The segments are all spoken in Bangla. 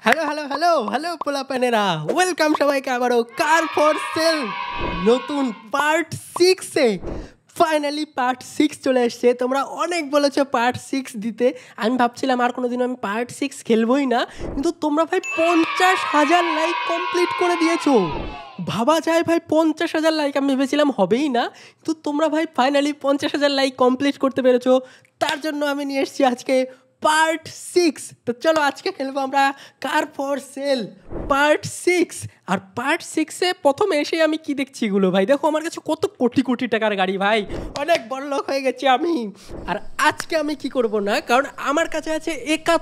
হ্যালো হ্যালো হ্যালো হ্যালো পোলাপানেরা, ওয়েলকাম সবাইকে আবারও কার ফর সেল নতুন পার্ট 6-এ। ফাইনালি পার্ট 6 চলে এসছে। তোমরা অনেক বলেছো পার্ট 6 দিতে, আমি ভাবছিলাম আর কোনো দিন আমি পার্ট 6 খেলবই না, কিন্তু তোমরা ভাই 50,000 লাইক কমপ্লিট করে দিয়েছো। ভাবা যায় ভাই, 50,000 লাইক আমি ভেবেছিলাম হবেই না, কিন্তু তোমরা ভাই ফাইনালি 50,000 লাইক কমপ্লিট করতে পেরেছো। তার জন্য আমি নিয়ে এসেছি আজকে পার্ট 6। তো চলো আজকে খেলবো আমরা কার ফর সেল পার্ট 6। আর পার্ট 6-এ প্রথমে এসে আমি কি দেখছি এগুলো ভাই, দেখো আমার কাছে কত কোটি কোটি টাকার গাড়ি ভাই, অনেক বড়লোক হয়ে গেছি আমি। আর আজকে আমি কি করব না, কারণ আমার কাছে আছে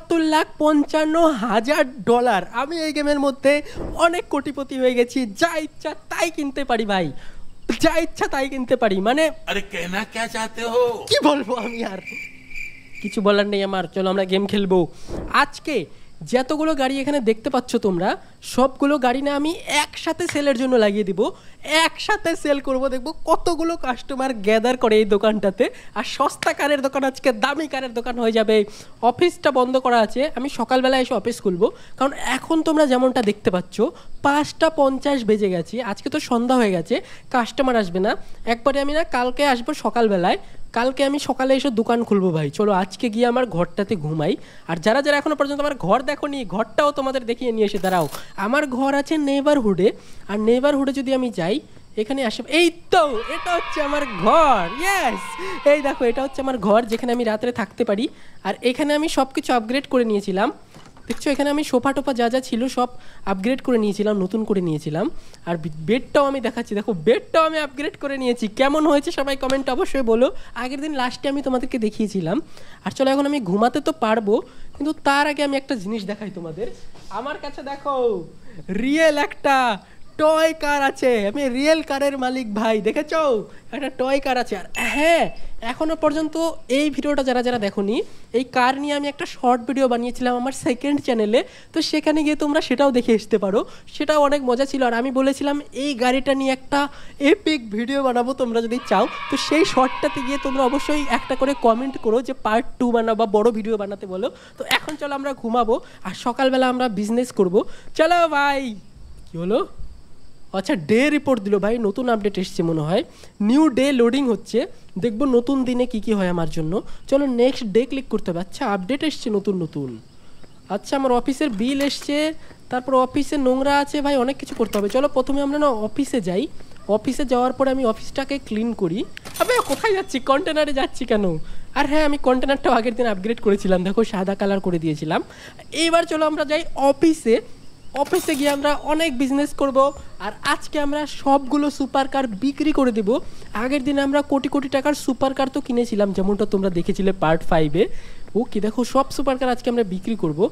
71,55,000 ডলার। আমি এই গেমের মধ্যে অনেক কোটিপতি হয়ে গেছি, যা ইচ্ছা তাই কিনতে পারি ভাই, যা ইচ্ছা তাই কিনতে পারি। মানে আরে কেনা কে চাতে হো, কি বলবো আমি, আর কিছু বলার নেই আমার। চলো আমরা গেম খেলবো। আজকে যতগুলো গাড়ি এখানে দেখতে পাচ্ছ তোমরা, সবগুলো গাড়ি না আমি একসাথে সেলের জন্য লাগিয়ে দিব, একসাথে সেল করব। দেখবো কতগুলো কাস্টমার গ্যাদার করে এই দোকানটাতে। আর সস্তা কারের দোকান আজকে দামি কারের দোকান হয়ে যাবে। অফিসটা বন্ধ করা আছে, আমি সকালবেলা এসে অফিস খুলবো, কারণ এখন তোমরা যেমনটা দেখতে পাচ্ছ 5:50 বেজে গেছে। আজকে তো সন্ধ্যা হয়ে গেছে, কাস্টমার আসবে না। একবারে আমি না কালকে আসবো সকালবেলায়, কালকে আমি সকালে এসে দোকান খুলবো ভাই। চলো আজকে গিয়ে আমার ঘরটাতে ঘুমাই। আর যারা যারা এখনো পর্যন্ত আমার ঘর দেখোনি, ঘরটাও তোমাদের দেখিয়ে নিয়ে এসে দাঁড়াও। আমার ঘর আছে নেইবারহুডে, আর নেইবারহুডে যদি আমি যাই, এখানে আসে, এই তো এটা হচ্ছে আমার ঘর। ইয়েস, এই দেখো এটা হচ্ছে আমার ঘর, যেখানে আমি রাত্রে থাকতে পারি। আর এখানে আমি সব কিছু আপগ্রেড করে নিয়েছিলাম, দেখছো এখানে আমি সোফা টোফা যা যা ছিল সব আপগ্রেড করে নিয়েছিলাম, নতুন করে নিয়েছিলাম। আর বেডটাও আমি দেখাচ্ছি, দেখো বেডটাও আমি আপগ্রেড করে নিয়েছি। কেমন হয়েছে সবাই কমেন্টে অবশ্যই বলো। আগের দিন লাস্টে আমি তোমাদেরকে দেখিয়েছিলাম। আর চলো এখন আমি ঘুমাতে তো পারবো, কিন্তু তার আগে আমি একটা জিনিস দেখাই তোমাদের। আমার কাছে দেখো রিয়েল একটা টয় কার আছে, আমি রিয়েল কারের মালিক ভাই, দেখেছো একটা টয় কার আছে। আর হ্যাঁ, এখনও পর্যন্ত এই ভিডিওটা যারা যারা দেখোনি, এই কার নিয়ে আমি একটা শর্ট ভিডিও বানিয়েছিলাম আমার সেকেন্ড চ্যানেলে, তো সেখানে গিয়ে তোমরা সেটাও দেখে আসতে পারো, সেটাও অনেক মজা ছিল। আর আমি বলেছিলাম এই গাড়িটা নিয়ে একটা এপিক ভিডিও বানাবো, তোমরা যদি চাও তো সেই শর্টটাতে গিয়ে তোমরা অবশ্যই একটা করে কমেন্ট করো যে পার্ট 2 বানাবো বা বড় ভিডিও বানাতে বলো। তো এখন চলো আমরা ঘুমাবো, আর সকালবেলা আমরা বিজনেস করব। চলো ভাই। কি হলো? আচ্ছা, ডে রিপোর্ট দিল ভাই, নতুন আপডেট এসছে মনে হয়, নিউ ডে লোডিং হচ্ছে, দেখবো নতুন দিনে কি কি হয় আমার জন্য। চলো নেক্সট ডে ক্লিক করতে হবে। আচ্ছা আপডেট এসছে নতুন নতুন। আচ্ছা আমার অফিসের বিল এসছে, তারপর অফিসে নোংরা আছে ভাই, অনেক কিছু করতে হবে। চলো প্রথমে আমরা না অফিসে যাই, অফিসে যাওয়ার পরে আমি অফিসটাকে ক্লিন করি। আবে কোথায় যাচ্ছি, কন্টেনারে যাচ্ছি কেন? আর হ্যাঁ, আমি কন্টেনারটাও আগের দিন আপগ্রেড করেছিলাম, দেখো সাদা কালার করে দিয়েছিলাম। এইবার চলো আমরা যাই অফিসে, অফিসে গিয়ে আমরা অনেক বিজনেস করব। আর আজকে আমরা সবগুলো সুপার কার বিক্রি করে দেব। আগের দিনে আমরা কোটি কোটি টাকার সুপার কার তো কিনেছিলাম, যেমনটা তোমরা দেখেছিলে পার্ট 5-এ। ওকে দেখো সব সুপার কার আজকে আমরা বিক্রি করব।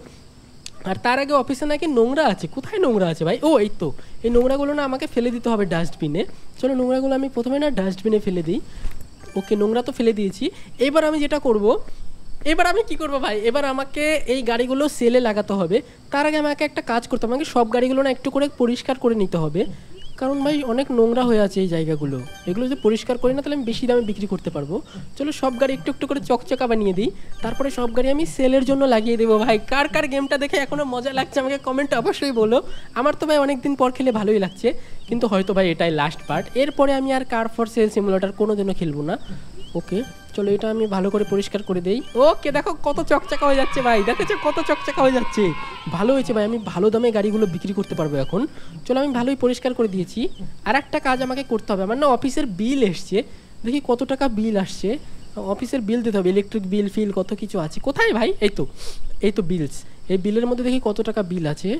আর তার আগে অফিসে নাকি নোংরা আছে, কোথায় নোংরা আছে ভাই? ও এই তো, এই নোংরাগুলো না আমাকে ফেলে দিতে হবে ডাস্টবিনে। চলো নোংরাগুলো আমি প্রথমে না ডাস্টবিনে ফেলে দিই। ওকে নোংরা তো ফেলে দিয়েছি। এবার আমি যেটা করব, এবার আমি কি করবো ভাই, এবার আমাকে এই গাড়িগুলো সেলে লাগাতে হবে। তার আগে আমাকে একটা কাজ করতে হবে, আমাকে সব গাড়িগুলো না একটু করে পরিষ্কার করে নিতে হবে, কারণ ভাই অনেক নোংরা হয়ে আছে এই জায়গাগুলো। এগুলো যদি পরিষ্কার করি না, তাহলে আমি বেশি দামে বিক্রি করতে পারবো। চলো সব গাড়ি একটু একটু করে চকচকা বানিয়ে দিই, তারপরে সব গাড়ি আমি সেলের জন্য লাগিয়ে দেবো ভাই। কার কার গেমটা দেখে এখনও মজা লাগছে আমাকে কমেন্টে অবশ্যই বলো। আমার তো ভাই অনেক দিন পর খেলে ভালোই লাগছে, কিন্তু হয়তো ভাই এটাই লাস্ট পার্ট, এরপরে আমি আর কার ফর সেল সিমুলেটর কোনো দিনও খেলবো না। ওকে চলো এটা আমি ভালো করে পরিষ্কার করে দেই। ওকে দেখো কত চকচকা হয়ে যাচ্ছে ভাই, দেখেছো কত চকচকা হয়ে যাচ্ছে, ভালো হয়েছে ভাই, আমি ভালো দামে গাড়িগুলো বিক্রি করতে পারবো এখন। চলো আমি ভালোই পরিষ্কার করে দিয়েছি। আর একটা কাজ আমাকে করতে হবে, আমার না অফিসের বিল এসছে, দেখি কত টাকা বিল আসছে। অফিসের বিল দিতে হবে, ইলেকট্রিক বিল ফিল কত কিছু আছে। কোথায় ভাই? এই তো, এই তো বিলস। এই বিলের মধ্যে দেখি কত টাকা বিল আছে,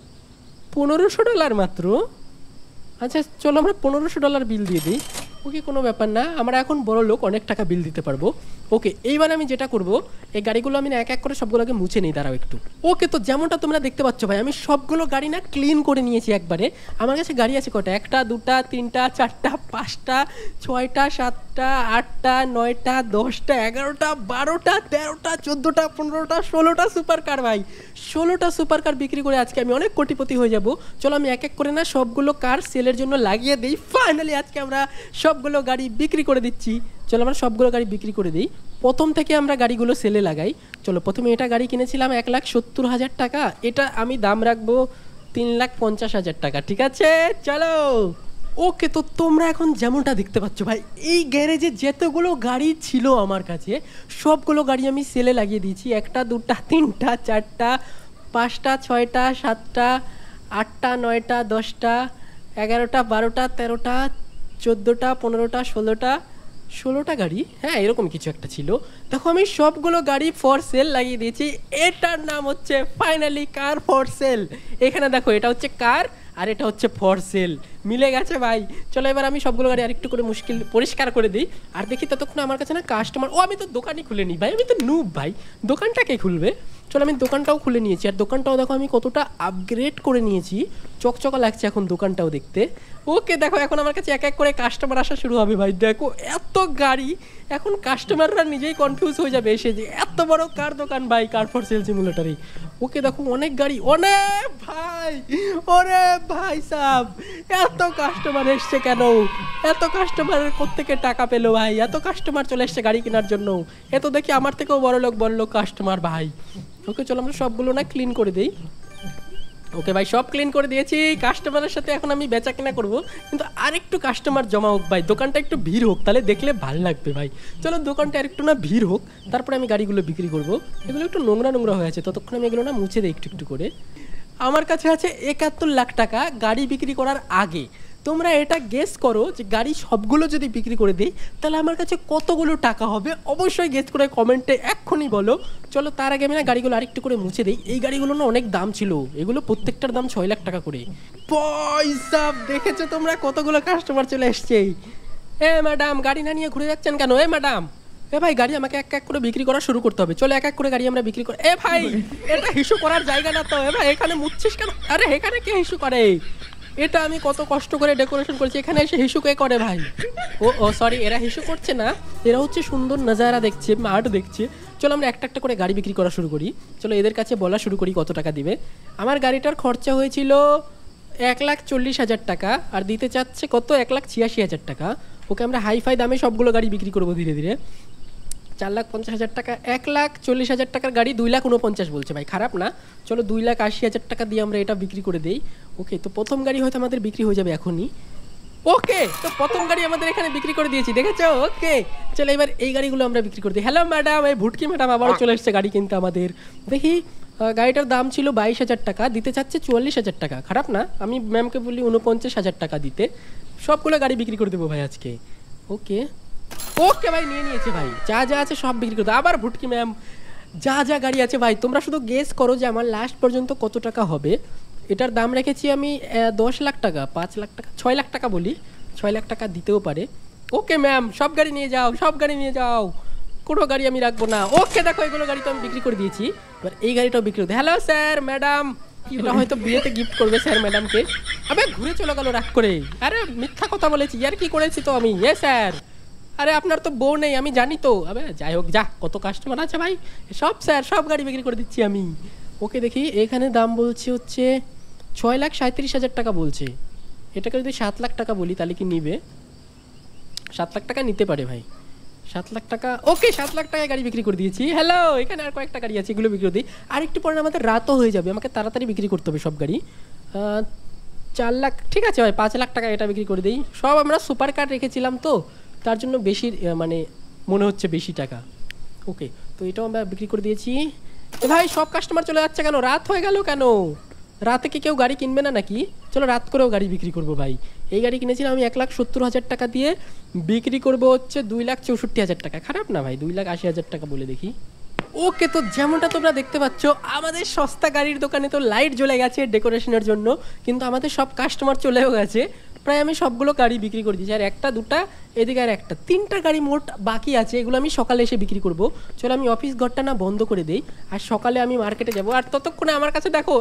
$1500 মাত্র। আচ্ছা চলো আমরা $1500 বিল দিয়ে দিই। ওকে কোনো ব্যাপার না, আমরা এখন বড় লোক, অনেক টাকা বিল দিতে পারবো। ওকে এইবার আমি যেটা করব, এই গাড়িগুলো আমি এক এক করে সবগুলোকে মুছে নিই, দাঁড়াও একটু। ওকে তো যেমনটা তোমরা দেখতে পাচ্ছ ভাই, আমি সবগুলো গাড়ি না ক্লিন করে নিয়েছি একবারে। আমার কাছে গাড়ি আছে কটা, 1টা 2টা 3টা 4টা 5টা 6টা 7টা 8টা 9টা 10টা 11টা 12টা 13টা 14টা 15টা 16টা সুপার কার ভাই, 16টা সুপার কার বিক্রি করে আজকে আমি অনেক কোটিপতি হয়ে যাব। চলো আমি এক এক করে না সবগুলো কার সেলের জন্য লাগিয়ে দিই। ফাইনালি আজকে আমরা সবগুলো গাড়ি বিক্রি করে দিচ্ছি। চলো আমরা সবগুলো গাড়ি বিক্রি করে দিই। প্রথম থেকে আমরা গাড়িগুলো সেলে লাগাই। চলো প্রথমে এটা গাড়ি কিনেছিলাম 1,70,000 টাকা, এটা আমি দাম রাখবো 3,50,000 টাকা, ঠিক আছে চলো। ওকে, তো তোমরা এখন যেমনটা দেখতে পাচ্ছ ভাই, এই গ্যারেজে যতগুলো গাড়ি ছিল আমার কাছে সবগুলো গাড়ি আমি সেলে লাগিয়ে দিয়েছি। 1টা 2টা 3টা 4টা 5টা 6টা 7টা 8টা 9টা 10টা 11টা 12টা 13টা 14টা 15টা 16টা গাড়ি, হ্যাঁ এরকম কিছু একটা ছিল। দেখো আমি সবগুলো গাড়ি ফর সেল লাগিয়ে দিয়েছি। এটার নাম হচ্ছে ফাইনালি কার ফর সেল। এখানে দেখো এটা হচ্ছে কার আর এটা হচ্ছে ফর সেল, মিলে গেছে ভাই। চলো এবার আমি সবগুলো গাড়ি আরেকটু করে পরিষ্কার করে দিই। আর দেখি ততক্ষণ আমার কাছে না কাস্টমার, ও আমি তো দোকানই খুলে নিই ভাই, আমি তো নুব ভাই, দোকানটা কে খুলবে। চলো আমি দোকানটাও খুলে নিয়েছি, আর দোকানটাও দেখো আমি কতটা আপগ্রেড করে নিয়েছি, চকচকা লাগছে এখন দোকানটাও দেখতে। ওকে দেখো এখন আমার কাছে এক এক করে কাস্টমার আসা শুরু হবে ভাই। দেখো এত গাড়ি, এখন কাস্টমাররা নিজেই কনফিউজ হয়ে যাবে এসে যে এত বড় কার দোকান ভাই, কার ফর সেল সিমুলেটরে। ওকে দেখো অনেক গাড়ি, অনেক ভাই, ওরে ভাই সাহ এত কাস্টমার এসছে কেন, এত কাস্টমারের কোত্থেকে টাকা পেলো ভাই, এত কাস্টমার চলে এসছে গাড়ি কেনার জন্য। এ তো দেখি আমার থেকেও বড় লোক কাস্টমার ভাই। ওকে চলো আমরা সবগুলো না ক্লিন করে দিই। ওকে ভাই সব ক্লিন করে দিয়েছি, কাস্টমারের সাথে এখন আমি বেচা কেনা করবো, কিন্তু আরেকটু কাস্টমার জমা হোক ভাই, দোকানটা একটু ভিড় হোক, তাহলে দেখলে ভালো লাগবে ভাই। চলো দোকানটা আরেকটু না ভিড় হোক, তারপরে আমি গাড়িগুলো বিক্রি করব। এগুলো একটু নোংরা হয়ে আছে, ততক্ষণ আমি এগুলো না মুছে দিই একটু একটু করে। আমার কাছে আছে 71 লাখ টাকা গাড়ি বিক্রি করার আগে। তোমরা এটা গেস করো যে গাড়ি সবগুলো যদি বিক্রি করে দিই তাহলে আমার কাছে কতগুলো টাকা হবে, অবশ্যই গেস করে কমেন্টে এক্ষুনি বলো। চলো তার আগে আমি না গাড়িগুলো আরেকটু করে মুছে দিই। এই গাড়িগুলো না অনেক দাম ছিল, এগুলো প্রত্যেকটার দাম 6 লাখ টাকা করে। পয়সা দেখেছো তোমরা কতগুলো কাস্টমার চলে এসছে। এ ম্যাডাম গাড়ি না নিয়ে ঘুরে যাচ্ছেন কেন? এ ম্যাডাম, এ ভাই গাড়ি আমাকে এক এক করে বিক্রি করা শুরু করতে হবে। চলো এক এক করে গাড়ি আমরা বিক্রি করি। এ ভাই এটা হিসু করার জায়গা না তো, এ ভাই এখানে মুছছিস কেন? আরে এখানে কে হিসু করে? এটা আমি কত কষ্ট করে ডেকোরেশন করেছি, এখানে এসে হিসু কে করে ভাই? ও সরি, এরা হিসু করছে না, এরা হচ্ছে সুন্দর নজারা দেখছে, মাঠ দেখছে। চলো আমরা একটা একটা করে গাড়ি বিক্রি করা শুরু করি। চলো এদের কাছে বলা শুরু করি কত টাকা দিবে। আমার গাড়িটার খরচা হয়েছিল 1,40,000 টাকা, আর দিতে চাচ্ছে কত 1,86,000 টাকা। ওকে আমরা হাইফাই দামে সবগুলো গাড়ি বিক্রি করবো ধীরে ধীরে। 4,50,000 টাকা, 1,40,000 টাকার গাড়ি 2,49,000 বলছে ভাই, খারাপ না। চলো 2,80,000 টাকা দিয়ে আমরা এটা বিক্রি করে দেই। ওকে তো প্রথম গাড়ি হয়তো আমাদের বিক্রি হয়ে যাবে এখনই। ওকে তো প্রথম গাড়ি আমাদের এখানে বিক্রি করে দিয়েছি, দেখেছো? ওকে চলো এবার এই গাড়িগুলো আমরা বিক্রি করে দিই। হ্যালো ম্যাডাম, এই ভুটকি ম্যাডাম আবারও চলে এসছে গাড়ি কিনতে আমাদের। দেখি গাড়িটার দাম ছিল 22,000 টাকা, দিতে চাচ্ছে 44,000 টাকা, খারাপ না। আমি ম্যামকে বলি 49,000 টাকা দিতে। সবগুলো গাড়ি বিক্রি করে দেবো ভাই আজকে। ওকে ওকে ভাই নিয়ে নিয়েছে ভাই, যা যা আছে সব বিক্রি করে দাও। আবার ভুটকি ম্যাম যা যা গাড়ি আছে ভাই তোমরা শুধু গেস করো যে আমার লাস্ট পর্যন্ত কত টাকা হবে। এটার দাম রেখেছি আমি 10 লাখ টাকা, 5 লাখ টাকা, 6 লাখ টাকা বলি, 6 লাখ টাকা দিতেও পারে। ওকে ম্যাম সব গাড়ি নিয়ে যাও, সব গাড়ি নিয়ে যাও, কোনো গাড়ি আমি রাখবো না। ওকে দেখো এগুলো গাড়ি তো আমি বিক্রি করে দিয়েছি, এবার এই গাড়িটাও বিক্রি করতে। হ্যালো স্যার ম্যাডাম, এটা হয়তো বিয়েতে গিফট করবে স্যার ম্যাডামকে। আবে ঘুরে চলে গেল রাগ করে, আরে মিথ্যা কথা বলেছি, আর কি করেছি তো আমি। এ স্যার, আরে আপনার তো বউ নেই আমি জানি তো। আবে যাই হোক, যা কত কাস্টমার আছে ভাই, সব স্যার সব গাড়ি বিক্রি করে দিচ্ছি আমি। ওকে দেখি এখানে দাম বলছে হচ্ছে 6,37,000 টাকা বলছে। এটাকে যদি 7 লাখ টাকা বলি তাহলে কি নিবে? 7 লাখ টাকা নিতে পারে ভাই, 7 লাখ টাকা। ওকে 7 লাখ টাকায় গাড়ি বিক্রি করে দিয়েছি। হ্যালো, এখানে আর কয়েকটা গাড়ি আছে, এগুলো বিক্রি করে দিই। আর একটু পরে আমাদের রাতও হয়ে যাবে, আমাকে তাড়াতাড়ি বিক্রি করতে হবে সব গাড়ি। 4 লাখ, ঠিক আছে ভাই 5 লাখ টাকা এটা বিক্রি করে দিই। সব আমরা সুপার কার রেখেছিলাম তো তার জন্য বেশি মানে মনে হচ্ছে বেশি টাকা। ওকে তো এটাও আমরা বিক্রি করে দিয়েছি। ভাই সব কাস্টমার চলে যাচ্ছে কেন? রাত হয়ে গেল কেন? রাতে কি কেউ গাড়ি কিনবে না নাকি? চলো রাত করেও গাড়ি বিক্রি করবো ভাই। এই গাড়ি কিনেছিলাম আমি 1,70,000 টাকা দিয়ে, বিক্রি করবো হচ্ছে 2,64,000 টাকা, খারাপ না ভাই, 2,80,000 টাকা বলে দেখি। ওকে তো যেমনটা তোমরা দেখতে পাচ্ছ আমাদের সস্তা গাড়ির দোকানে তো লাইট জ্বলে গেছে ডেকোরেশনের জন্য, কিন্তু আমাদের সব কাস্টমার চলেও গেছে। প্রায় আমি সবগুলো গাড়ি বিক্রি করে দিয়েছি, আর একটা দুটা এদিকে আর একটা 3টা গাড়ি মোট বাকি আছে, এগুলো আমি সকালে এসে বিক্রি করব। চলো আমি অফিস ঘরটা না বন্ধ করে দেই, আর সকালে আমি মার্কেটে যাব। আর ততক্ষণে আমার কাছে দেখো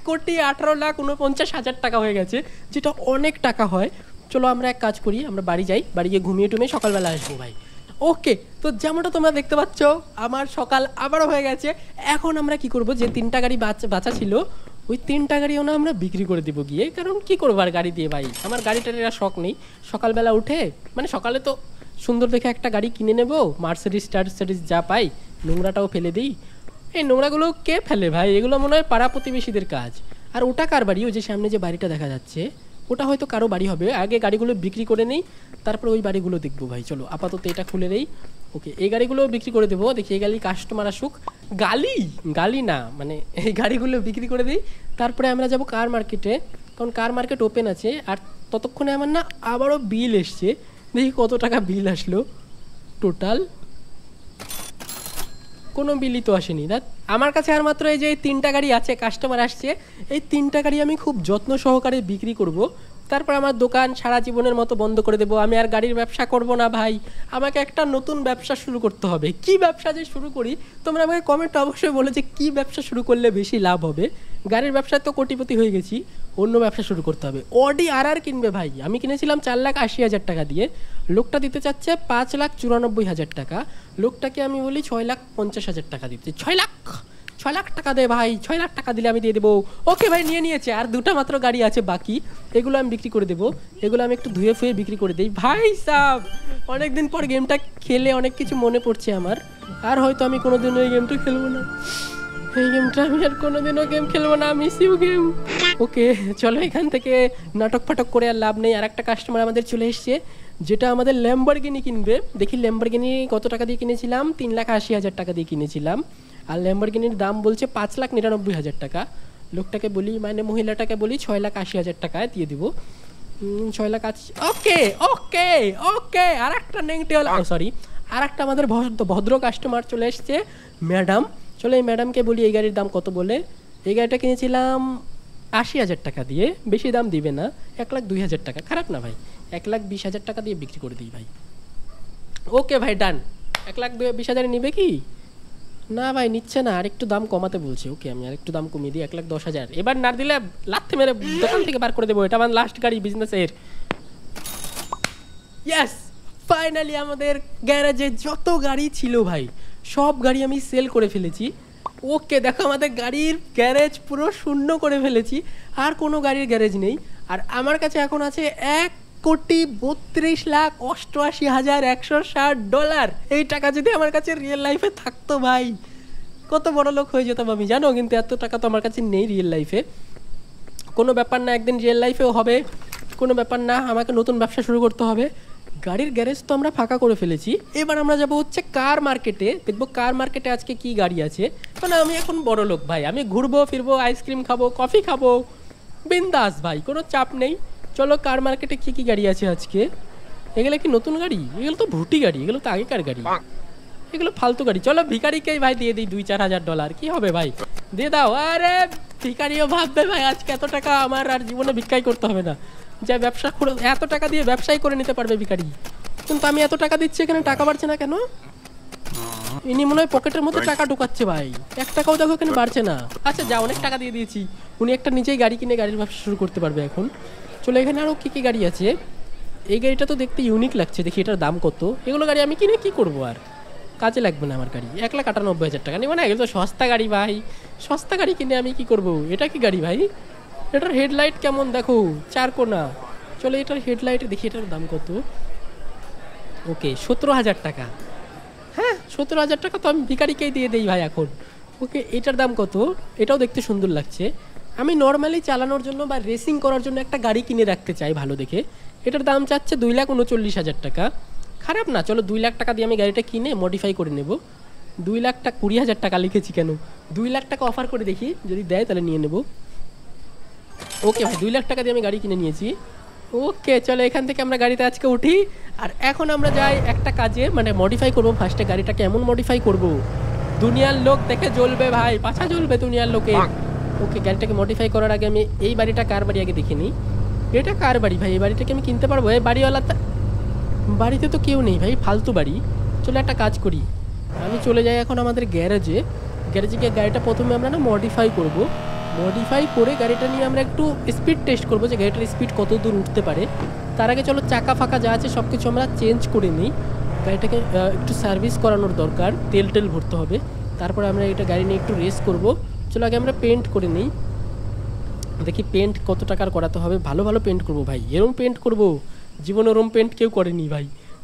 1,18,49,000 টাকা হয়ে গেছে, যেটা অনেক টাকা হয়। চলো আমরা এক কাজ করি, আমরা বাড়ি যাই, বাড়ি গিয়ে ঘুমিয়ে টুমিয়ে সকালবেলা আসবো ভাই। ওকে তো যেমনটা তোমরা দেখতে পাচ্ছ আমার সকাল আবারও হয়ে গেছে। এখন আমরা কি করব, যে 3টা গাড়ি বাঁচা ছিল ওই 3টা গাড়িও না আমরা বিক্রি করে দেবো গিয়ে, কারণ কি করবো আর গাড়ি দিয়ে ভাই, আমার গাড়িটার এরা শখ নেই। সকালবেলা উঠে মানে সকালে তো সুন্দর দেখে একটা গাড়ি কিনে নেব, মার্সিডিজ টার্সিডিজ যা পাই, নোংরাটাও ফেলে দিই। এই নোংরাগুলো কে ফেলে ভাই? এগুলো মনে হয় পাড়া প্রতিবেশীদের কাজ। আর ওটা কার বাড়ি? ওই যে সামনে যে বাড়িটা দেখা যাচ্ছে, ওটা হয়তো কারো বাড়ি হবে। আগে গাড়িগুলো বিক্রি করে নেই, তারপর ওই বাড়িগুলো দেখবো ভাই। চলো আপাতত এটা খুলে নেই। ওকে, এই গাড়িগুলো বিক্রি করে দেবো। দেখি এই গাড়ি কাস্টমার আসুক। গালি না, মানে এই গাড়িগুলো বিক্রি করে দিই, তারপরে আমরা যাব কার মার্কেটে, কারণ কার মার্কেট ওপেন আছে। আর ততক্ষণে আমার না আবারও বিল এসছে, দেখি কত টাকা বিল আসলো টোটাল। কোনো বিলই তো আসেনি। দেখ আমার কাছে আর মাত্র এই যে এই 3টা গাড়ি আছে, কাস্টমার আসছে, এই 3টা গাড়ি আমি খুব যত্ন সহকারে বিক্রি করব। তারপর আমার দোকান সারা জীবনের মতো বন্ধ করে দেবো। আমি আর গাড়ির ব্যবসা করব না ভাই, আমাকে একটা নতুন ব্যবসা শুরু করতে হবে। কি ব্যবসা যে শুরু করি তোমরা আমাকে কমেন্টে অবশ্যই বলো যে কী ব্যবসা শুরু করলে বেশি লাভ হবে। গাড়ির ব্যবসায় তো কোটিপতি হয়ে গেছি, অন্য ব্যবসা শুরু করতে হবে। অডি আর কিনবে ভাই। আমি কিনেছিলাম 4,80,000 টাকা দিয়ে, লোকটা দিতে চাচ্ছে 5,94,000 টাকা। লোকটাকে আমি বলি 6,50,000 টাকা দিতে। 6 লাখ টাকা দে ভাই, 6 লাখ টাকা দিলে আমি দিয়ে দেবো। ওকে ভাই, নিয়ে নিয়েছে। আর 2টা মাত্র গাড়ি আছে বাকি, এগুলো আমি বিক্রি করে দেবো। এগুলো আমি একটু ধুয়ে ফুয়ে বিক্রি করে দিই। ভাই সাব, অনেকদিন পর গেমটা খেলে অনেক কিছু মনে পড়ছে আমার। আর হয়তো আমি কোনোদিনও এই গেমটা খেলবো না, এই গেমটা আমি আর কোনোদিনও গেম খেলবো না। Miss you game. ওকে চলো, এখান থেকে নাটক ফাটক করে আর লাভ নেই। আর একটা কাস্টমার আমাদের চলে এসছে, যেটা আমাদের ল্যাম্বরগিনি কিনবে। দেখি ল্যাম্বরগিনি কত টাকা দিয়ে কিনেছিলাম, 3,80,000 টাকা দিয়ে কিনেছিলাম। আর ল্যাম্বরগিনির দাম বলছে 5,99,000 টাকা। লোকটাকে বলি, মানে মহিলাটাকে বলি 6,80,000 টাকায় দিয়ে দিব। 6,80,000। ওকে ওকে ওকে, আর একটা নেগেটিভ, সরি, আর একটা আমাদের ভদ্র কাস্টমার চলে এসছে, ম্যাডাম। চলো এই ম্যাডামকে বলি এই গাড়ির দাম কত বলে। এই গাড়িটা কিনেছিলাম 80,000 টাকা দিয়ে, বেশি দাম দিবে না, 1,02,000 টাকা। খারাপ না ভাই, 1,20,000 টাকা দিয়ে বিক্রি করে দিই ভাই। ওকে ভাই, ডান। 1,20,000 নিবে কি? না ভাই নিচ্ছে না, আর একটু দাম কমাতে বলছে। ওকে, আমি আর একটু দাম কমিয়ে দিই, 1,10,000। এবার না দিলে লাথি মেরে দোকান থেকে বার করে দেবো। এটা আমার লাস্ট গাড়ি বিজনেসের। ইয়েস, ফাইনালি আমাদের গ্যারেজে যত গাড়ি ছিল ভাই, সব গাড়ি আমি সেল করে ফেলেছি। ওকে দেখো, আমাদের গাড়ির গ্যারেজ পুরো শূন্য করে ফেলেছি, আর কোনো গাড়ির গ্যারেজ নেই। আর আমার কাছে এখন আছে $1,32,88,160। এই টাকা যদি আমার কাছে রিয়েল লাইফে থাকতো ভাই, কত বড় লোক হয়ে যেতাম আমি, জানো। কিন্তু এত টাকা তো আমার কাছে নেই রিয়েল লাইফে। কোনো ব্যাপার না, একদিন রিয়েল লাইফেও হবে, কোনো ব্যাপার না। আমাকে নতুন ব্যবসা শুরু করতে হবে। গাড়ির গ্যারেজ তো আমরা ফাঁকা করে ফেলেছি। এবার আমরা যাব হচ্ছে কার মার্কেটে, দেখবো কার মার্কেটে আজকে কি গাড়ি আছে। কারণ আমি এখন বড় লোক ভাই, আমি ঘুরবো ফিরবো, আইসক্রিম খাবো, কফি খাবো, বিন্দাস ভাই, কোনো চাপ নেই। চলো কার মার্কেটে কি কি গাড়ি আছে আজকে। এগুলো কি নতুন গাড়ি? এগুলো তো ভুটি গাড়ি, এগুলো তো আগেকার গাড়ি, এগুলো ফালতু গাড়ি। চলো ভিখারিকেই ভাই দিয়ে দিই $2-4 হাজার। কি হবে ভাই, দিয়ে দাও। আরে ভিখারিও ভাববে ভাই আজকে এত টাকা আমার আর জীবনে ভিক্ষাই করতে হবে না, যা ব্যবসা করে এত টাকা দিয়ে ব্যবসাই করে নিতে পারবে ভিখারি। কিন্তু আমি এত টাকা দিচ্ছি, এখানে টাকা বাড়ছে না কেন? ইনি মনে হয় পকেটের মধ্যে টাকা ঢুকাচ্ছে ভাই, 1 টাকাও দেখো এখানে বাড়ছে না। আচ্ছা যা, অনেক টাকা দিয়ে দিয়েছি, উনি একটা নিজেই গাড়ি কিনে গাড়ির ব্যবসা শুরু করতে পারবে এখন। চলো এখানে আরও কী কী গাড়ি আছে। এই গাড়িটা তো দেখতে ইউনিক লাগছে, দেখি এটার দাম কত। এগুলো গাড়ি আমি কিনে কী করবো, আর কাজে লাগবে না আমার গাড়ি। 1,98,000 টাকা নেব না, এগুলো তো সস্তা গাড়ি ভাই, সস্তা গাড়ি কিনে আমি কি করব। এটা কি গাড়ি ভাই? এটার হেডলাইট কেমন দেখো, 4 কোনা। চলো এটার হেডলাইট দেখি, এটার দাম কত। ওকে 17,000 টাকা। হ্যাঁ 17,000 টাকা তো আমি ভিখারিকেই দিয়ে দিই ভাই এখন। ওকে এটার দাম কত? এটাও দেখতে সুন্দর লাগছে। আমি নর্মালি চালানোর জন্য বা রেসিং করার জন্য একটা গাড়ি কিনে রাখতে চাই ভালো দেখে। এটার দাম চাচ্ছে 2,39,000 টাকা। খারাপ না, চলো 2 লাখ টাকা দিয়ে আমি গাড়িটা কিনে মডিফাই করে নেব। 2,20,000 টাকা লিখেছি কেন, 2 লাখ টাকা অফার করে দেখি, যদি দেয় তাহলে নিয়ে নেব। ওকে ভাই 2 লাখ টাকা দিয়ে আমি গাড়ি কিনে নিয়েছি। ওকে চলো এখান থেকে আমরা গাড়িতে আজকে উঠি। আর এখন আমরা যাই একটা কাজে, মানে মডিফাই করবো। ফার্স্টে গাড়িটাকে এমন মডিফাই করব দুনিয়ার লোক দেখে জ্বলবে ভাই, পাছা জ্বলবে দুনিয়ার লোকে। ওকে গাড়িটাকে মডিফাই করার আগে আমি এই বাড়িটা কার বাড়ি আগে দেখে নিই। এটা কার বাড়ি ভাই? এই বাড়িটাকে আমি কিনতে পারবো? এই বাড়িওয়ালা বাড়িতে তো কেউ নেই ভাই, ফালতু বাড়ি। চলো একটা কাজ করি, আমি চলে যাই এখন আমাদের গ্যারেজে। গ্যারেজে গিয়ে গাড়িটা প্রথমে আমরা না মডিফাই করব। মডিফাই করে গাড়িটা নিয়ে আমরা একটু স্পিড টেস্ট করবো যে গাড়িটার স্পিড কত দূর উঠতে পারে। তার আগে চলো চাকা ফাঁকা যা আছে সব কিছু আমরা চেঞ্জ করে নিই। গাড়িটাকে একটু সার্ভিস করানোর দরকার, তেল টেল ভরতে হবে। তারপরে আমরা এটা গাড়ি নিয়ে একটু রেস করব। চলো আগে আমরা পেন্ট করে নিই, দেখি পেন্ট কত টাকার করাতে হবে। ভালো ভালো পেন্ট করব ভাই, এরম পেন্ট করব, জীবনে ওরম পেন্ট কেউ করেনি ভাই।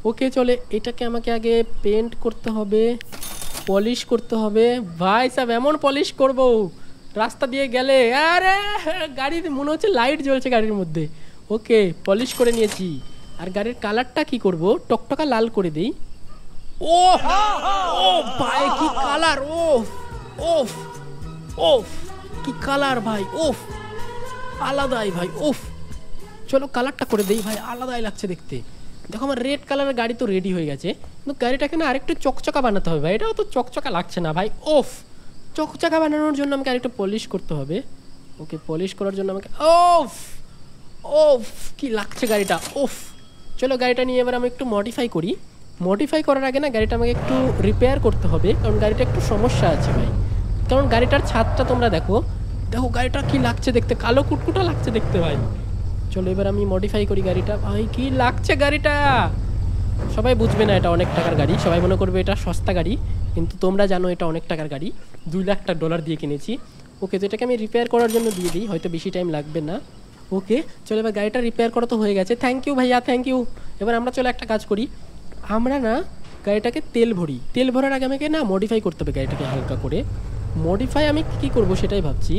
ওকে চলে, এটাকে আমাকে আগে পেন্ট করতে হবে, পলিশ করতে হবে ভাই সাহেব। এমন পলিশ করব রাস্তা দিয়ে গেলে, আরে গাড়ির মনে হচ্ছে লাইট জ্বলছে গাড়ির মধ্যে। ওকে পলিশ করে নিয়েছি। আর গাড়ির কালারটা কি করব, টকটকা লাল করে দিই। ও ও ভাই কি কালার, ওফ ওফ ওফ কি কালার ভাই, ওফ আলাদাই ভাই, ওফ। চলো কালারটা করে দেই ভাই, আলাদাই লাগছে দেখতে। দেখো আমার রেড কালারের গাড়ি তো রেডি হয়ে গেছে, কিন্তু গাড়িটাকে না আরেকটু চকচকা বানাতে হবে ভাই। এটাও তো চকচকা লাগছে না ভাই, ওফ। চকচকা বানানোর জন্য আমাকে আরেকটু পলিশ করতে হবে। ওকে পলিশ করার জন্য আমাকে, ওফ ওফ কি লাগছে গাড়িটা, ওফ। চলো গাড়িটা নিয়ে এবার আমি একটু মডিফাই করি। মডিফাই করার আগে না গাড়িটা আমাকে একটু রিপেয়ার করতে হবে, কারণ গাড়িটা একটু সমস্যা আছে ভাই। কারণ গাড়িটার ছাদটা তোমরা দেখো, দেখো গাড়িটা কি লাগছে দেখতে, কালো কুটকুটা লাগছে দেখতে ভাই। চলো এবার আমি মডিফাই করি গাড়িটা। ভাই কি লাগছে গাড়িটা, সবাই বুঝবে না এটা অনেক টাকার গাড়ি, সবাই মনে করবে এটা সস্তা গাড়ি, কিন্তু তোমরা জানো এটা অনেক টাকার গাড়ি। $2 লাখ দিয়ে কিনেছি। ওকে তো এটাকে আমি রিপেয়ার করার জন্য দিয়ে দিই, হয়তো বেশি টাইম লাগবে না। ওকে চলো এবার গাড়িটা রিপেয়ার করা তো হয়ে গেছে, থ্যাংক ইউ ভাইয়া, থ্যাংক ইউ। এবার আমরা চলো একটা কাজ করি, আমরা না গাড়িটাকে তেল ভরি। তেল ভরার আগে আমাকে না মডিফাই করতে হবে গাড়িটাকে হালকা করে। মডিফাই আমি কী করব সেটাই ভাবছি।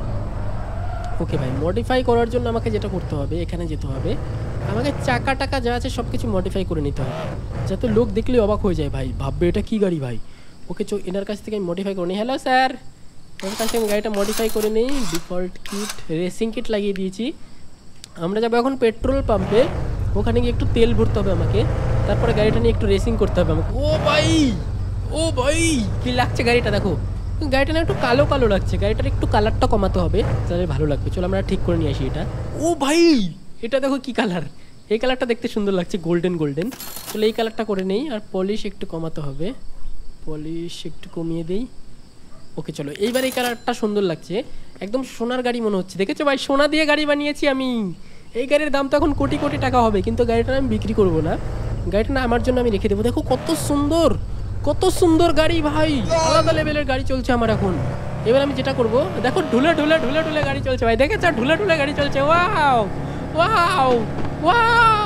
ওকে ভাই মডিফাই করার জন্য আমাকে যেটা করতে হবে, এখানে যেতে হবে, আমাকে চাকা টাকা যা আছে সব কিছু মডিফাই করে নিতে হবে, যাতে লোক দেখলে অবাক হয়ে যায় ভাই, ভাববে এটা কী গাড়ি ভাই। ওকে এনার কাছ থেকে আমি মডিফাই করে নিই। হ্যালো স্যার, ওর কাছে আমি গাড়িটা মডিফাই করে নিই। ডিফল্ট কিট, রেসিং কিট লাগিয়ে দিয়েছি। আমরা যাবো এখন পেট্রোল পাম্পে, ওখানে গিয়ে একটু তেল ভরতে হবে আমাকে, তারপরে গাড়িটা নিয়ে একটু রেসিং করতে হবে আমাকে। ও ভাই, ও ভাই কী লাগছে গাড়িটা, দেখো গাড়িটা না একটু কালো কালো লাগছে, গাড়িটার একটু কালারটা কমাতে হবে তাহলে ভালো লাগবে। চলো আমরা ঠিক করে নিয়ে আসি এটা। ও ভাই এটা দেখো কি কালার, এই কালারটা দেখতে সুন্দর লাগছে, গোল্ডেন গোল্ডেন। চলো এই কালারটা করে নেই, আর পলিশ একটু কমাতে হবে, পলিশ একটু কমিয়ে দেই। ওকে চলো এইবার এই কালারটা সুন্দর লাগছে, একদম সোনার গাড়ি মনে হচ্ছে। দেখেছো ভাই সোনা দিয়ে গাড়ি বানিয়েছি আমি। এই গাড়ির দাম তো এখন কোটি কোটি টাকা হবে, কিন্তু গাড়িটা আমি বিক্রি করবো না, গাড়িটা না আমার জন্য আমি রেখে দেবো। দেখো কত সুন্দর, কত সুন্দর গাড়ি ভাই, আলাদা লেভেলের গাড়ি চলছে আমার এখন। এবার আমি যেটা করব, দেখো ঢুলে ঢুলে ঢুলে ঢুলে গাড়ি চলছে ভাই, দেখেছো ঢুলে ঢুলে গাড়ি চলছে। ওয়াও ওয়াও ওয়াও,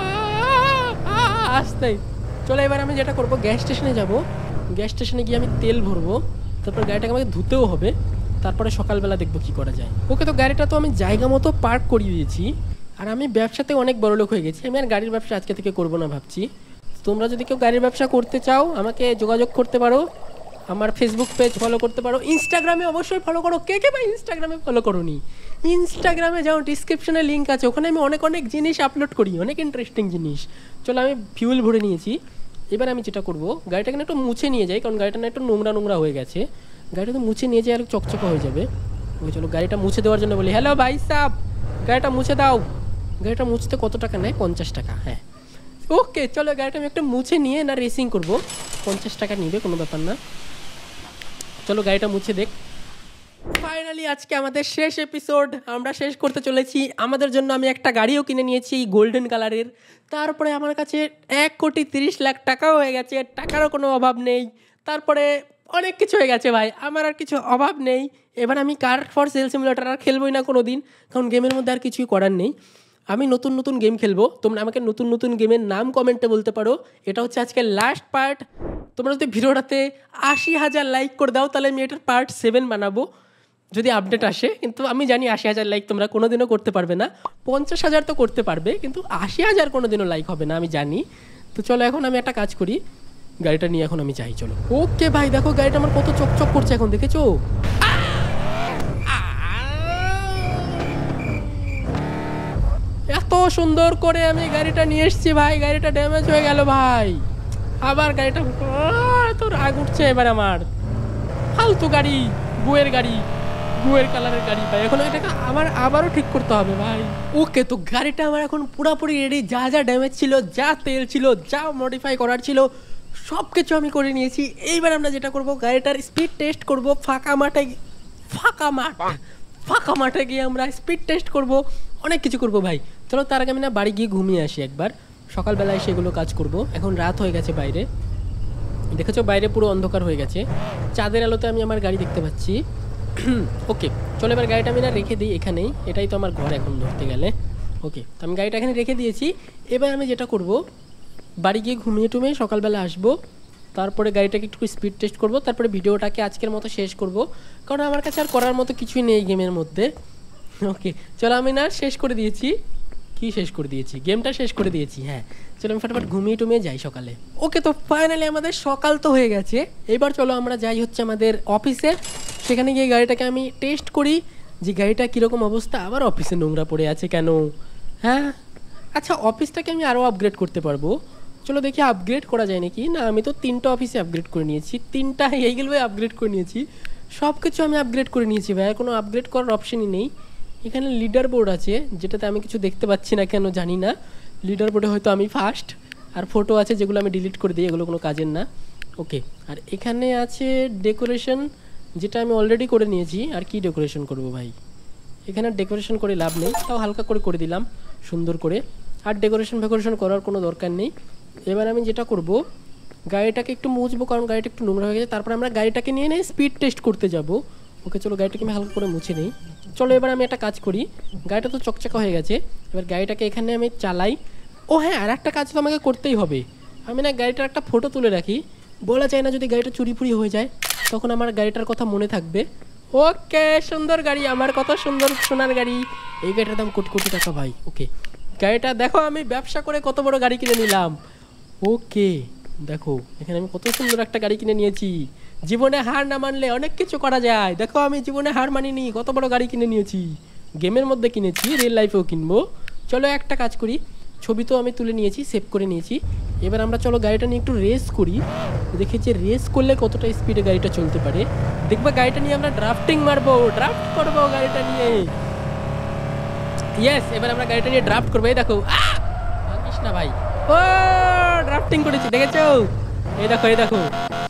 আসতে। চলো এবার আমি যেটা করব, গ্যাস স্টেশনে যাব, গ্যাস স্টেশনে গিয়ে আমি তেল ভরবো, তারপর গাড়িটাকে আমাকে ধুতেও হবে, তারপরে সকালবেলা দেখবো কি করা যায়। ওকে তো গাড়িটা তো আমি জায়গা মতো পার্ক করিয়ে দিয়েছি, আর আমি ব্যবসাতে অনেক বড় লোক হয়ে গেছি। আমি আর গাড়ির ব্যবসা আজকে থেকে করবো না ভাবছি। তোমরা যদি কেউ গাড়ির ব্যবসা করতে চাও আমাকে যোগাযোগ করতে পারো, আমার ফেসবুক পেজ ফলো করতে পারো, ইনস্টাগ্রামে অবশ্যই ফলো করো। কে কে ভাই ইনস্টাগ্রামে ফলো করোনি? ইনস্টাগ্রামে যাও, ডিসক্রিপশনে লিঙ্ক আছে, ওখানে আমি অনেক অনেক জিনিস আপলোড করি, অনেক ইন্টারেস্টিং জিনিস। চলো আমি ফিউল ভরে নিয়েছি, এবার আমি যেটা করবো গাড়িটাকে একটু মুছে নিয়ে যাই, কারণ গাড়িটা না একটু নোংরা নোংরা হয়ে গেছে। গাড়িটা তো মুছে নিয়ে যাই আর চকচকা হয়ে যাবে। ওই চলো গাড়িটা মুছে দেওয়ার জন্য বলি, হ্যালো ভাই সাহেব গাড়িটা মুছে দাও। গাড়িটা মুছতে কত টাকা নেয়? 50 টাকা। হ্যাঁ ওকে চলো গাড়িটা আমি একটা মুছে নিয়ে না রেসিং করব, 50 টাকা নিবে, কোনো ব্যাপার না। চলো গাড়িটা মুছে দেখ। ফাইনালি আজকে আমাদের শেষ এপিসোড আমরা শেষ করতে চলেছি। আমাদের জন্য আমি একটা গাড়িও কিনে নিয়েছি গোল্ডেন কালারের, তারপরে আমার কাছে 1,30,00,000 টাকাও হয়ে গেছে, টাকারও কোনো অভাব নেই। তারপরে অনেক কিছু হয়ে গেছে ভাই, আমার আর কিছু অভাব নেই। এবার আমি কার ফর সেল সিমুলেটর আর খেলবোই না কোনো দিন, কারণ গেমের মধ্যে আর কিছুই করার নেই। আমি নতুন নতুন গেম খেলবো, তোমরা আমাকে নতুন নতুন গেমের নাম কমেন্টে বলতে পারো। এটা হচ্ছে আজকের লাস্ট পার্ট। তোমরা যদি ভিডিওটাতে 80,000 লাইক করে দাও তাহলে আমি এটার পার্ট 7 বানাবো, যদি আপডেট আসে। কিন্তু আমি জানি 80,000 লাইক তোমরা কোনোদিনও করতে পারবে না। 50,000 তো করতে পারবে, কিন্তু 80,000 কোনোদিনও লাইক হবে না, আমি জানি। তো চলো এখন আমি একটা কাজ করি, গাড়িটা নিয়ে এখন আমি যাই। চলো ওকে ভাই দেখো গাড়িটা আমার কত চকচক করছে এখন, দেখেছো? এত সুন্দর করে আমি গাড়িটা নিয়ে এসেছি ভাই, গাড়িটা ড্যামেজ হয়ে গেল ভাই। আবার গাড়িটা তো রাগ উঠছে এবার আমার, ফালতু গাড়ি, গুয়ের গাড়ি, গুয়ের কালারের গাড়ি ভাই। এখন এটাকে আমার আবারও ঠিক করতে হবে ভাই। ওকে তো গাড়িটা আমার এখন পুরোপুরি রেডি, যা যা ড্যামেজ ছিল, যা তেল ছিল, যা মডিফাই করার ছিল সব কিছু আমি করে নিয়েছি। এইবার আমরা যেটা করব, গাড়িটার স্পিড টেস্ট করব ফাঁকা মাঠে, ফাঁকা মাঠে গিয়ে আমরা স্পিড টেস্ট করব, অনেক কিছু করব ভাই। চলো তার আগে আমি না বাড়ি গিয়ে ঘুমিয়ে আসি একবার, সকালবেলায় সেগুলো কাজ করব। এখন রাত হয়ে গেছে বাইরে, দেখেছো বাইরে পুরো অন্ধকার হয়ে গেছে, চাঁদের আলোতে আমি আমার গাড়ি দেখতে পাচ্ছি। ওকে চলো এবার গাড়িটা আমি না রেখে দিই এখানেই, এটাই তো আমার ঘর এখন ধরতে গেলে। ওকে তো আমি গাড়িটা এখানে রেখে দিয়েছি। এবার আমি যেটা করব, বাড়ি গিয়ে ঘুমিয়ে টুমিয়ে সকালবেলা আসবো, তারপরে গাড়িটাকে একটু স্পিড টেস্ট করব, তারপরে ভিডিওটাকে আজকের মতো শেষ করব, কারণ আমার কাছে আর করার মতো কিছুই নেই গেমের মধ্যে। ওকে চলো, আমি না শেষ করে দিয়েছি, কি শেষ করে দিয়েছি, গেমটা শেষ করে দিয়েছি। হ্যাঁ চলো আমি ফটাফট ঘুমিয়ে টুমিয়ে যাই সকালে। ওকে তো ফাইনালি আমাদের সকাল তো হয়ে গেছে, এবার চলো আমরা যাই হচ্ছে আমাদের অফিসে। সেখানে গিয়ে গাড়িটাকে আমি টেস্ট করি যে গাড়িটা কীরকম অবস্থা। আবার অফিসে নোংরা পড়ে আছে কেন? হ্যাঁ আচ্ছা, অফিসটাকে আমি আরও আপগ্রেড করতে পারবো, চলো দেখি আপগ্রেড করা যায় নাকি। না, আমি তো 3টা অফিসে আপগ্রেড করে নিয়েছি, 3টা এইগুলোই আপগ্রেড করে নিয়েছি, সব কিছু আমি আপগ্রেড করে নিয়েছি ভাই, আর কোনো আপগ্রেড করার অপশনই নেই। এখানে লিডার বোর্ড আছে, যেটাতে আমি কিছু দেখতে পাচ্ছি না কেন জানি না, লিডার বোর্ডে হয়তো আমি ফার্স্ট। আর ফটো আছে যেগুলো আমি ডিলিট করে দিই, এগুলো কোনো কাজের না। ওকে, আর এখানে আছে ডেকোরেশন, যেটা আমি অলরেডি করে নিয়েছি। আর কি ডেকোরেশন করব ভাই, এখানে ডেকোরেশন করে লাভ নেই, তাও হালকা করে দিলাম সুন্দর করে। আর ডেকোরেশন করার কোনো দরকার নেই। এবার আমি যেটা করব, গাড়িটাকে একটু মুছবো, কারণ গাড়িটা একটু নোংরা হয়ে গেছে। তারপরে আমরা গাড়িটাকে নিয়ে স্পিড টেস্ট করতে যাব। ওকে চলো, গাড়িটাকে আমি হালকা করে মুছে নিই। চলো এবার আমি একটা কাজ করি, গাড়িটা তো চকচকা হয়ে গেছে, এবার গাড়িটাকে এখানে আমি চালাই। ও হ্যাঁ, আর একটা কাজ তো আমাকে করতেই হবে, আমি না গাড়িটার একটা ফটো তুলে রাখি, বলা যায় না যদি গাড়িটা চুরি ফুরি হয়ে যায়, তখন আমার গাড়িটার কথা মনে থাকবে। ওকে, সুন্দর গাড়ি, আমার কত সুন্দর সোনার গাড়ি, এই গাড়িটার দাম কোটি কোটি টাকা ভাই। ওকে, গাড়িটা দেখো আমি ব্যবসা করে কত বড় গাড়ি কিনে নিলাম। ওকে দেখো, এখানে আমি কত সুন্দর একটা গাড়ি কিনে নিয়েছি। জীবনে হার না মানলে অনেক কিছু করা যায়, দেখো আমি জীবনে হার মানিনি, কত বড় গাড়ি কিনে নিয়েছি, গেমের মধ্যে কিনেছি, রিয়েল লাইফেও কিনবো। চলো একটা কাজ করি, ছবি তো আমি তুলে নিয়েছি, সেভ করে নিয়েছি, এবার আমরা চলো গাড়িটা নিয়ে একটু রেস করি, দেখি যে রেস করলে কতটা স্পিডে গাড়িটা চলতে পারে। দেখবা গাড়িটা নিয়ে আমরা ড্রাফটিং মারবো, ড্রাফট করবো গাড়িটা নিয়ে। ইয়েস, এবার আমরা গাড়িটা নিয়ে ড্রাফট করবো। এই দেখো, ভাঙিস না ভাই, ও ড্রাফটিং করেছি দেখেছো, এই দেখো এই দেখো।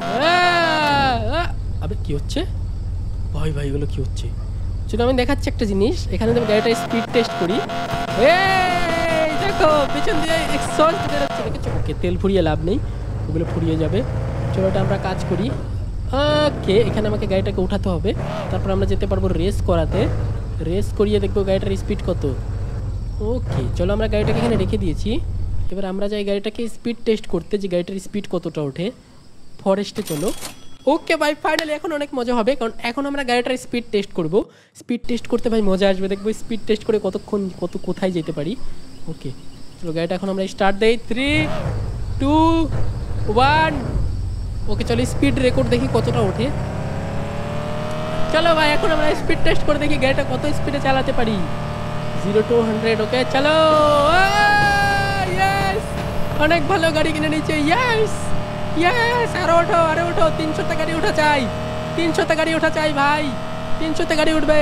আবে কি হচ্ছে ভাই, ভাই এগুলো কি হচ্ছে? চলো আমি দেখাচ্ছি একটা জিনিস, এখানে আমি গাড়িটা স্পিড টেস্ট করি। এই দেখো পিছন দিয়ে এক্সস্ট বেরোচ্ছে, দেখেছো? ওকে, তেল ফুরিয়ে লাভ নেই, ওগুলো ফুরিয়ে যাবে। চলো এটা আমরা কাজ করি। ওকে, এখানে আমাকে গাড়িটাকে উঠাতে হবে, তারপর আমরা যেতে পারবো রেস করাতে, রেস করিয়ে দেখবো গাড়িটার স্পিড কত। ওকে চলো, আমরা গাড়িটাকে এখানে রেখে দিয়েছি, এবার আমরা যাই গাড়িটাকে স্পিড টেস্ট করতে, যে গাড়িটার স্পিড কতটা ওঠে। ফরেস্টে চলো। ওকে ভাই, ফাইনালি এখন অনেক মজা হবে, কারণ এখন আমরা গাড়িটার স্পিড টেস্ট করব। স্পিড টেস্ট করতে ভাই মজা আসবে, দেখবো স্পিড টেস্ট করে কতক্ষণ কোথায় যেতে পারি। ওকে চলো, গাড়িটা এখন আমরা স্টার্ট দেই, 3, 2, 1। ওকে চলো, স্পিড রেকর্ড দেখি কতটা ওঠে। চলো ভাই, এখন আমরা স্পিড টেস্ট করে দেখি গাড়িটা কত স্পিডে চালাতে পারি। 0 to 100। ওকে চলো, ইয়েস, অনেক ভালো গাড়ি কিনে নিচ্ছে। ইয়েস ইয়েস, আরো ওঠো 300তে গাড়ি ওঠা চাই, 300তে গাড়ি ওঠা চাই ভাই, 300তে গাড়ি উঠবে।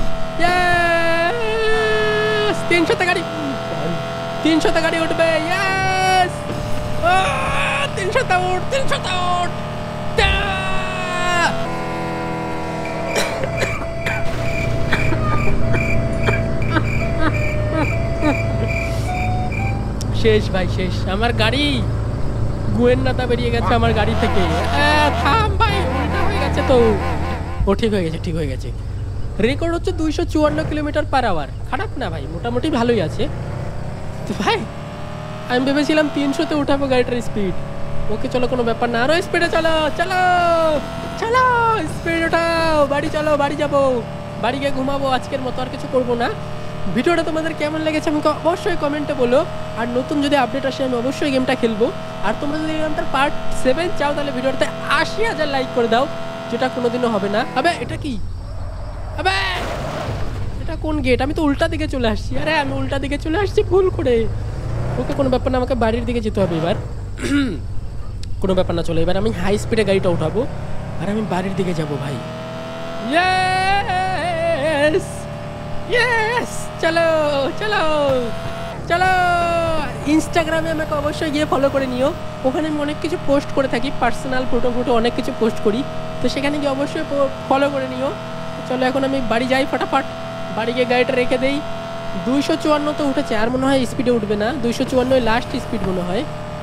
ইয়েস, 300তে গাড়ি উঠবে। ইয়েস, 300তে উঠ, 300তে উঠ। শেষ ভাই শেষ, আমার গাড়ি গোয়েন্দাটা বেরিয়ে গেছে আমার গাড়ি থেকে। থাম ভাই, উল্টা হয়ে গেছে তো। ও ঠিক হয়ে গেছে। রেকর্ড হচ্ছে 254 কিলোমিটার/আওয়ার, খারাপ না ভাই, মোটামুটি ভালোই আছে তো ভাই। আমি ভেবেছিলাম 300তে উঠাবো গাড়িটার স্পিড। ওকে চলো, কোনো ব্যাপার না, আরো স্পিডে চলো চলো চলো, স্পিড ওঠাও, বাড়ি চলো, বাড়ি যাবো, বাড়ি গিয়ে ঘুমাবো, আজকের মতো আর কিছু করবো না। ভিডিওটা তোমাদের কেমন লেগেছে আমাকে অবশ্যই কমেন্টে বলো, আর নতুন যদি আপডেট আসে আমি অবশ্যই গেমটা খেলবো। আর তোমরা যদি গেমটার পার্ট 7 চাও, তাহলে ভিডিওটাতে 80,000 লাইক করে দাও, যেটা কোনোদিনও হবে না। আবে এটা কি, আবে এটা কোন গেট? আমি তো উল্টা দিকে চলে আসছি। আরে আমি উল্টা দিকে চলে আসছি ভুল করে। ওকে কোনো ব্যাপার না, আমাকে বাড়ির দিকে যেতে হবে এবার। কোনো ব্যাপার না, চলো এবার আমি হাই স্পিডে গাড়িটা উঠাবো, আর আমি বাড়ির দিকে যাবো ভাই। ইয়েস ইয়েস, চলো চলো চলো। ইনস্টাগ্রামে আমাকে অবশ্যই গিয়ে ফলো করে নিও, ওখানে আমি অনেক কিছু পোস্ট করে থাকি, পার্সোনাল ফটো অনেক কিছু পোস্ট করি, তো সেখানে গিয়ে অবশ্যই ফলো করে নিও। চলো এখন আমি বাড়ি যাই ফটাফট, বাড়ি গিয়ে গাড়িটা রেখে দেই। 254 তো উঠেছে, আর মনে হয় স্পিডে উঠবে না, 254 লাস্ট স্পিড মনে হয়,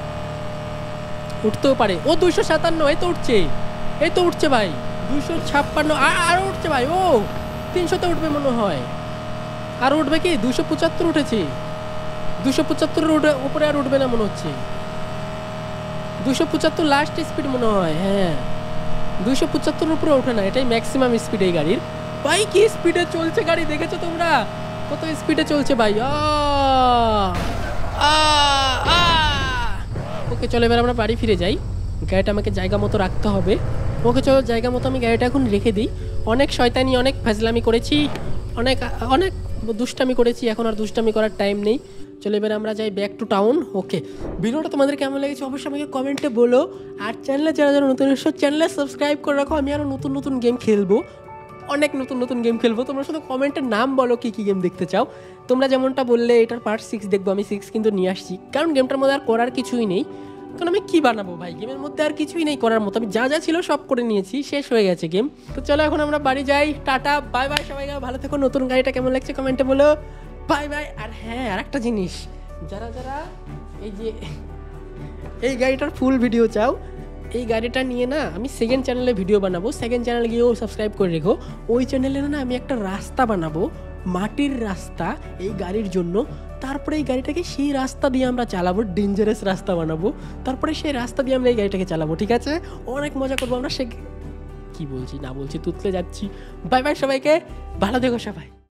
উঠতেও পারে। ও 257, এই তো উঠছে ভাই, 256 আরও উঠছে ভাই। ও 300তে উঠবে মনে হয়, আর উঠবে কি? 275 উঠেছে, 275 উপরে আর উঠবে না মনে হচ্ছে। 275 লাস্ট স্পিড মনে হয়, হ্যাঁ 275 উপরে ওঠে না, এটাই ম্যাক্সিমাম স্পিড এই গাড়ির। ভাই কি স্পিডে চলছে গাড়ি, দেখেছো তোমরা কত স্পিডে চলছে ভাই। ওকে চলো এবার আমরা বাড়ি ফিরে যাই, গাড়িটা আমাকে জায়গা মতো রাখতে হবে। ওকে চলো জায়গা মতো আমি গাড়িটা এখন রেখে দিই। অনেক শয়তানি অনেক ফাজলামি করেছি, অনেক অনেক দুষ্টামি করেছি, এখন আর দুষ্টামি করার টাইম নেই। চলো এবার আমরা যাই ব্যাক টু টাউন। ওকে ভিডিওটা তোমাদের কেমন লেগেছে অবশ্যই আমাকে কমেন্টে বলো, আর চ্যানেলে যারা যারা নতুন এসো চ্যানেলে সাবস্ক্রাইব করে রাখো, আমি আরও নতুন নতুন গেম খেলবো, অনেক নতুন নতুন গেম খেলবো। তোমরা শুধু কমেন্টের নাম বলো কী কী গেম দেখতে চাও। তোমরা যেমনটা বললে এটার পার্ট 6 দেখবো, আমি 6 কিন্তু নিয়ে আসছি, কারণ গেমটার মধ্যে আর করার কিছুই নেই। কারণ আমি কী বানাবো ভাই, গেমের মধ্যে আর কিছুই নেই করার মতো, আমি যা যা ছিল সব করে নিয়েছি, শেষ হয়ে গেছে গেম। তো চলো এখন আমরা বাড়ি যাই, টাটা বাই বাই সবাই, ভালো থেকো। নতুন গাড়িটা কেমন লাগছে কমেন্টে বলো, বাই বাই। আর হ্যাঁ আর একটা জিনিস, যারা যারা এই যে এই গাড়িটার ফুল ভিডিও চাও, এই গাড়িটা নিয়ে না আমি সেকেন্ড চ্যানেলে ভিডিও বানাবো, সেকেন্ড চ্যানেলে গিয়েও সাবস্ক্রাইব করে রেখো। ওই চ্যানেলে না আমি একটা রাস্তা বানাবো, মাটির রাস্তা এই গাড়ির জন্য। তারপরে এই গাড়িটাকে সেই রাস্তা দিয়ে আমরা চালাবো, ডেঞ্জারাস রাস্তা বানাবো, তারপরে সেই রাস্তা দিয়ে আমরা এই গাড়িটাকে চালাবো, ঠিক আছে? অনেক মজা করবো আমরা। সে কি বলছি না বলছি তুতলে যাচ্ছি। বাই বাই সবাইকে, ভালো থেকো সবাই।